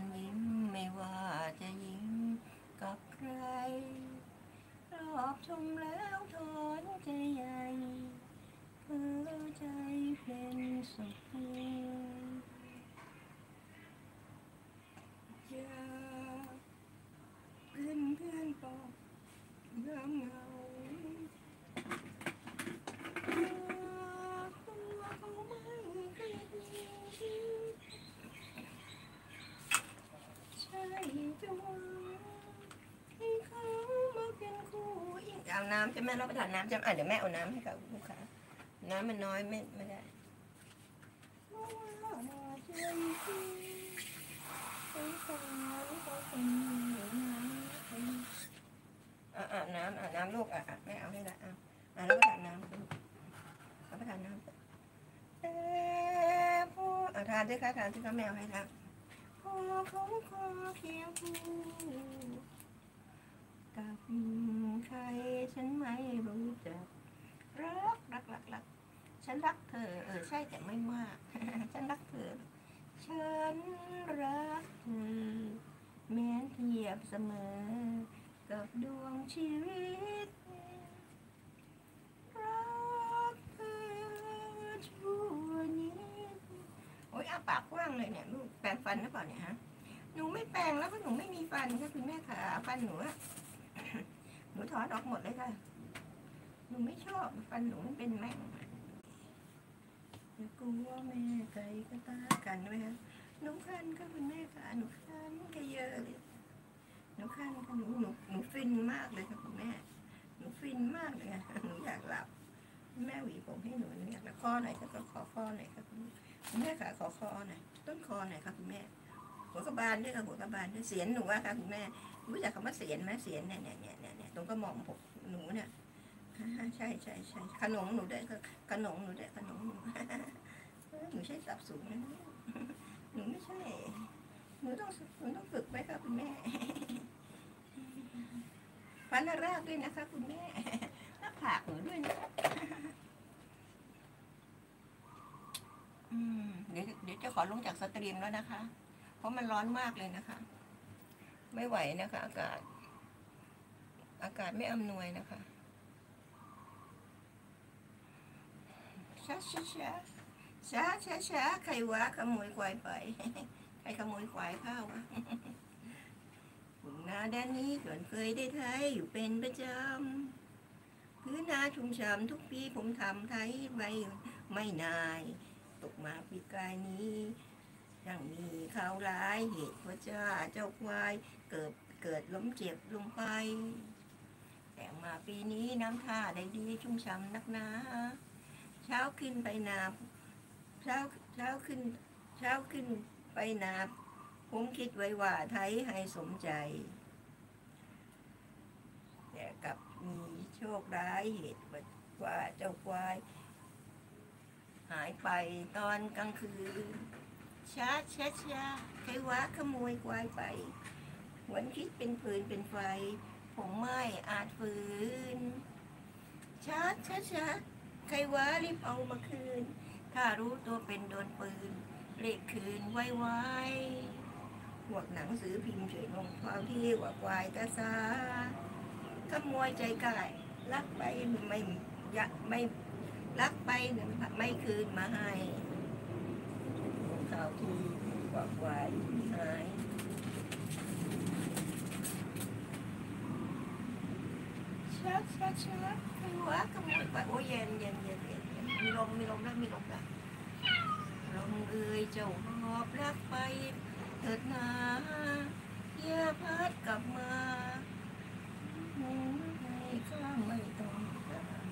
อนยิ้มไม่ว่าจะยิ้มกับใครรอบชมแล้วถอนใจใหญ่เพื่อใจเป็นสุขอยากเป็นเพื่อนปอบเงาเงาเอาน้ำจะแม่รับประทานน้ำจะเดี๋ยวแม่เอาน้ำให้กับลูกค้าน้ำมันน้อยไม่ได้น้ำลูกแม่เอาให้ละรับประทานน้ำรับประทานน้ำทานด้วยค่ะทานที่เขาแมวให้ละพอเขาขอเพียงผู้กับใครฉันไม่รู้จักรักฉันรักเธอใช่แต่ไม่มากฉันรักเธอฉันรักเธอแม้เทียบเสมอกับดวงชีวิตรักเธอชั่วนิดโอ๊ยปากกว้างเลยเนี่ยลูกแปรงฟันหรือเปล่าเนี่ยฮะหนูไม่แปรงแล้วเพราะหนูไม่มีฟันค่ะคุณแม่ค่ะฟันหนูหนูถอนออกหมดเลยค่ะหนูไม่ชอบฟันหนูมันเป็นแม่งอย่ากลัวแม่ไก่ก็ตากันไหมคะหนูคันค่ะคุณแม่ค่ะหนูคันก็เยอะเลยหนูคันค่ะหนูฟินมากเลยค่ะคุณแม่หนูฟินมากเลยค่ะหนูอยากหลับแม่หวีผมให้หนูอยากคอหน่อยก็ขอคอหน่อยค่ะคุณแม่ค่ะขอคอหน่อยต้นคอหน่อยค่ะคุณแม่หัวกระบาลด้วยค่ะหัวกระบาลด้วยเสียนหนูว่าค่ะคุณแม่รู้จักคำว่าเสียนไหมเสียนเนี่ยตรงกระหม่อมผมหนูเนี่ยใช่ขนมหนูด้วยขนมหนูด้วยขนมหนูหนูใช้สับสูงนะหนูไม่ใช่หนูต้องฝึกไว้ค่ะคุณแม่ฟันรากด้วยนะคะคุณแม่หน้าผากหนูด้วยนะเดี๋ยวจะขอลงจากสตรีมแล้วนะคะเพราะมันร้อนมากเลยนะคะไม่ไหวนะคะอากาศไม่อำนวยนะคะช้าใครวะขโมยควายไปใครขโมยควายข้าววะผมนาด้านนี้ก่อนเคยได้ไทยอยู่เป็นประจำพื้นนาชุ่มฉ่ำทุกปีผมทำไทยไว้ไม่นายตกมาปีกายนี้ยังมีข่าวร้ายเหตุพระเจ้าควายเกิดล้มเจ็บลงไปแต่มาปีนี้น้ำท่าได้ดีชุ่มฉ่ำนักหนาเช้าขึ้นไปนาเช้าขึ้นไปนาผมคิดไว้ว่าไทยให้สมใจแต่กับมีโชคร้ายเหตุว่าเจ้าควายหายไปตอนกลางคืนช้าใครวะขโมยควายไปหวนคิดเป็นปืนเป็นไฟผมไม่อาจฝืนช้าใครวะรีบเอามาคืนถ้ารู้ตัวเป็นโดนปืนเรียกคืนไวพวกหนังสือพิมพ์ช่วยลงความที่ว่าควายตาซาขโมยใจกายลักไปไม่ลักไปไม่คืนมาให้ข่าวที่ว่าควายหายช้าคือว่าขโมยไปโอ้เย็นมีลมแล้วลมเอ่ยเจ้าหอบรักไปเถิดนาอย่าพัดกลับมาให้ข้างไม่ต้องการ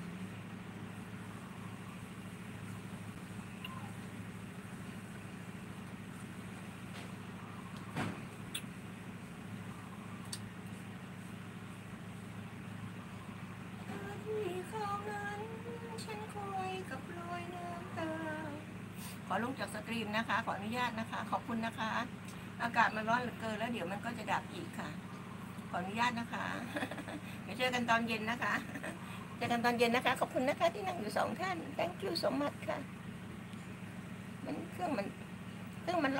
ขอลงจากสตรีมนะคะขออนุญาตนะคะขอบคุณนะคะอากาศมันร้อนเหลือเกินแล้วเดี๋ยวมันก็จะดับอีกค่ะขออนุญาตนะคะเดี๋ยวเจอกันตอนเย็นนะคะขอบคุณนะคะที่นั่งอยู่2 ท่าน thank you so much ค่ะเครื่องมัน